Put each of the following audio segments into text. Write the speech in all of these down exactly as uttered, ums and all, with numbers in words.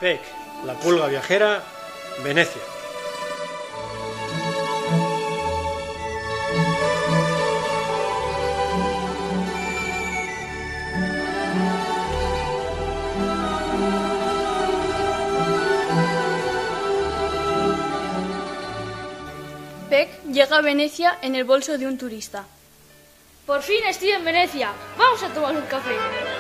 Peck, la pulga viajera, Venecia. Peck llega a Venecia en el bolso de un turista. Por fin estoy en Venecia. Vamos a tomar un café.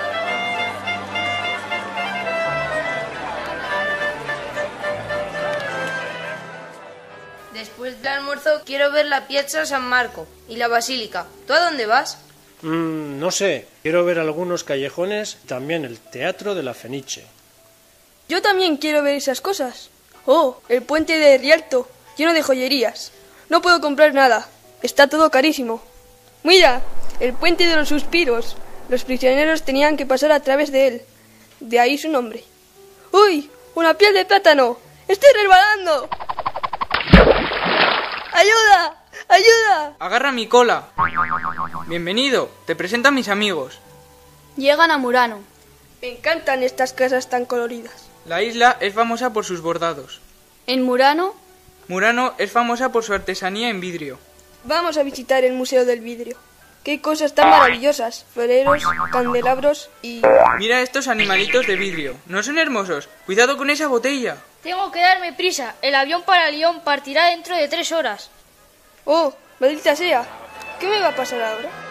Después del almuerzo quiero ver la Piazza San Marco y la Basílica. ¿Tú a dónde vas? Mm, no sé, quiero ver algunos callejones, también el Teatro de la Fenice. Yo también quiero ver esas cosas. Oh, el puente de Rialto, lleno de joyerías. No puedo comprar nada, está todo carísimo. Mira, el puente de los suspiros. Los prisioneros tenían que pasar a través de él. De ahí su nombre. ¡Uy! ¡Una piel de plátano! ¡Estoy resbalando! ¡Ayuda! ¡Ayuda! Agarra mi cola. Bienvenido, te presento a mis amigos. Llegan a Murano. Me encantan estas casas tan coloridas. La isla es famosa por sus bordados. En Murano, Murano es famosa por su artesanía en vidrio. Vamos a visitar el Museo del Vidrio. ¡Qué cosas tan maravillosas! Floreros, candelabros y... Mira estos animalitos de vidrio. ¿No son hermosos? Cuidado con esa botella. Tengo que darme prisa. El avión para Lyon partirá dentro de tres horas. ¡Oh, maldita sea! ¿Qué me va a pasar ahora?